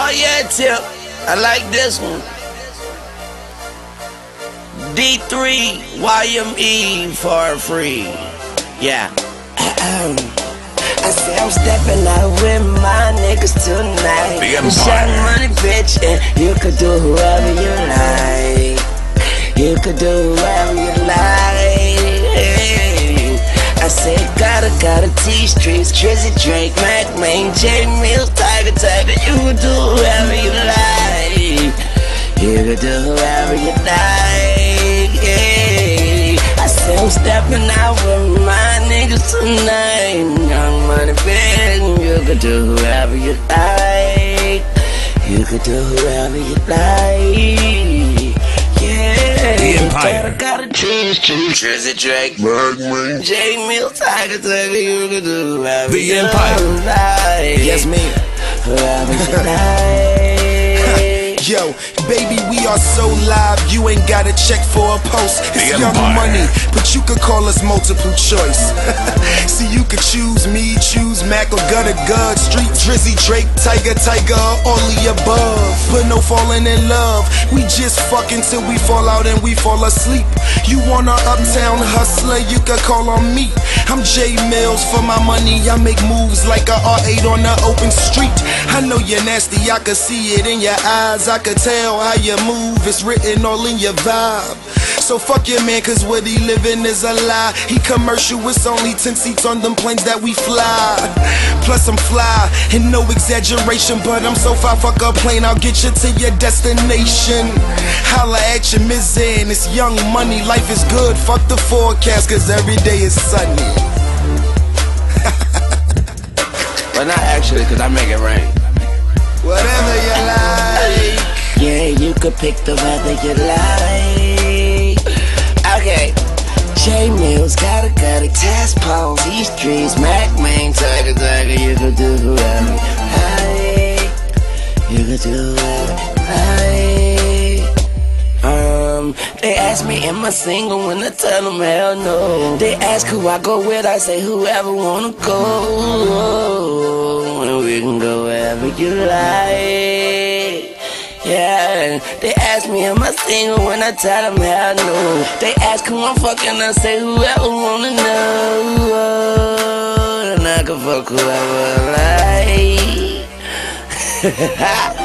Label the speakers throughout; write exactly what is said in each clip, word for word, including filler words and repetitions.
Speaker 1: Oh yeah, Tip. I like this one. D three Y M E for free. Yeah.
Speaker 2: I say I'm stepping out with my niggas tonight.
Speaker 1: The
Speaker 2: Shot money, bitch, and you could do whoever you like. You could do whoever you like. Hey. I say gotta, gotta T-Streets, Drizzy, Drake, Mac, Main, J Mills, Tiger, Tiger. You could do whoever you like. You could do whoever you like. Hey. I say I'm stepping out with my niggas tonight. Young money, bitch, you could do whoever you like. You could do whoever you like. Yeah,
Speaker 1: The Empire.
Speaker 2: got a trees, trees, Drizzy, Drake, Birdman, J Mills, Tiger, Tiger. You could do whoever
Speaker 1: The
Speaker 2: you
Speaker 1: Empire.
Speaker 2: like.
Speaker 1: Yes, me.
Speaker 2: Whoever you like.
Speaker 3: Yo, baby, we are so live, you ain't gotta check for a post. It's
Speaker 1: The
Speaker 3: Young
Speaker 1: Empire.
Speaker 3: Money, but you could call us multiple choice. See, you could choose me, choose Mac or Gutter Gud, Street, Drizzy, Drake, Tiger, Tiger, all the above. But no falling in love, we just fucking till we fall out and we fall asleep. You want a uptown hustler, you could call on me. I'm J Mills, for my money I make moves like a R eight on the open street. I know you're nasty, I could see it in your eyes, I could tell how you move, it's written all in your vibe. So fuck your man, cause what he living is a lie. He commercial, it's only ten seats on them planes that we fly. Plus I'm fly, and no exaggeration, but I'm so far, fuck a plane, I'll get you to your destination. Holla at your mizzin, it's Young Money, life is good, fuck the forecast, cause every day is sunny.
Speaker 1: But not actually, cause I make it rain.
Speaker 3: Whatever you like.
Speaker 2: Yeah, you could pick the weather you like. Okay. J Mills, gotta, gotta test pose. These streets, Mac, Main, Tiger, Tiger. You could do whoever you like. You could do whoever you like. Um, they ask me, am I single? When I tell them hell no. They ask who I go with, I say whoever wanna go. And we can go wherever you like. Yeah, they ask me, am I single? When I tell them hell no. They ask who I'm fucking, I say whoever wanna know. And I can fuck whoever I like.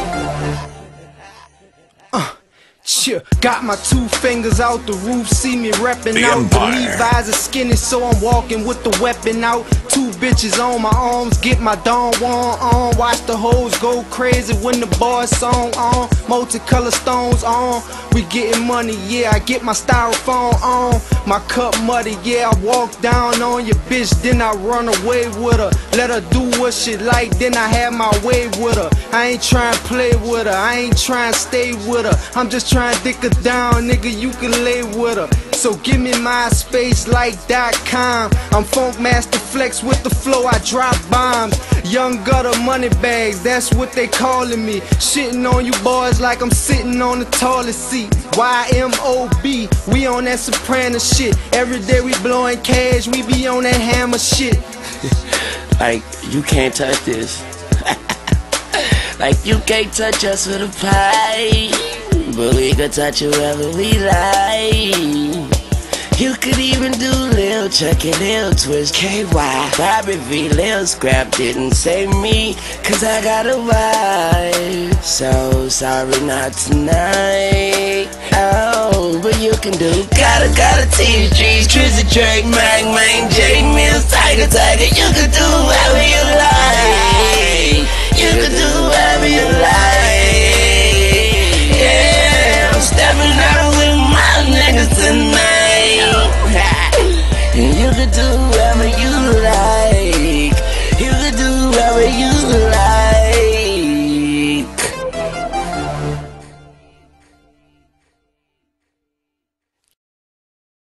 Speaker 4: Cheer. Got my two fingers out the roof, see me reppin'
Speaker 1: The
Speaker 4: out.
Speaker 1: Empire.
Speaker 4: The Levi's are skinny, so I'm walking with the weapon out. Two bitches on my arms, get my Don Juan on. Watch the hoes go crazy when the boys song on. Multicolor stones on. We getting money, yeah, I get my styrofoam on. My cup muddy, yeah, I walk down on your bitch, then I run away with her. Let her do what she like, then I have my way with her. I ain't trying to play with her, I ain't trying to stay with her. I'm just trying to dick her down, nigga, you can lay with her. So give me my space like dot com. I'm Funk Master Flex with the flow, I drop bombs. Young Gutter money bags, that's what they calling me. Shitting on you boys like I'm sitting on the toilet seat. Y M O B, we on that soprano shit. Every day we blowing cash, we be on that hammer shit.
Speaker 2: Like, you can't touch this. Like, you can't touch us with a pie. But we can touch whoever we like. You could even do Lil Chuck and Lil Twist K Y. Bobby V, Lil Scrap didn't say me, cause I got a wife. So sorry, not tonight. Oh, but you can do gotta, gotta T-Streets, Drizzy, Drake, Mac, Main, J Mills, Tiger, Tiger. You can do whatever you like. You can do whatever you like. Yeah, I'm stepping out with my niggas tonight. And you can do